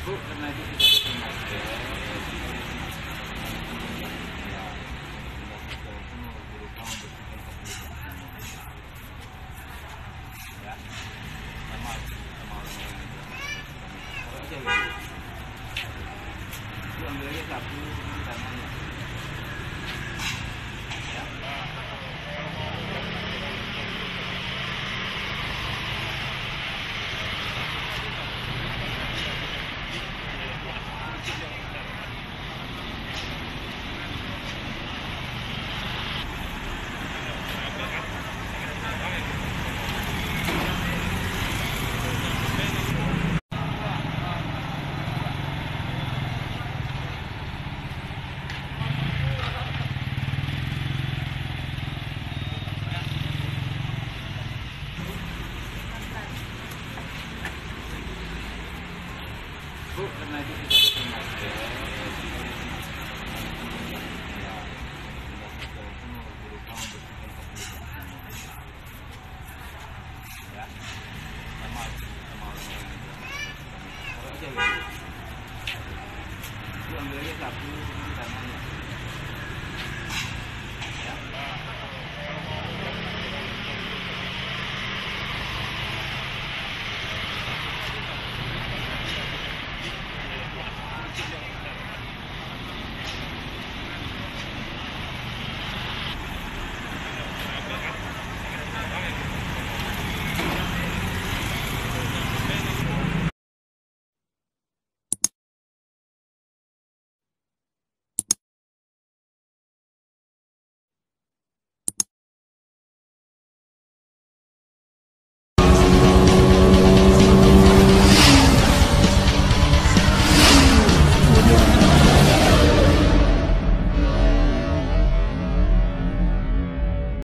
Bu, karena itu tidak dipakai. Ya, sama orang-orang yang kalau aja ya. Bu, ambil aja sapu tangannya. Ya. Bu, karena itu tidak dipakai. Ya, sama orang-orang yang kalau aja ya. Bu, ambil aja sapu tangannya.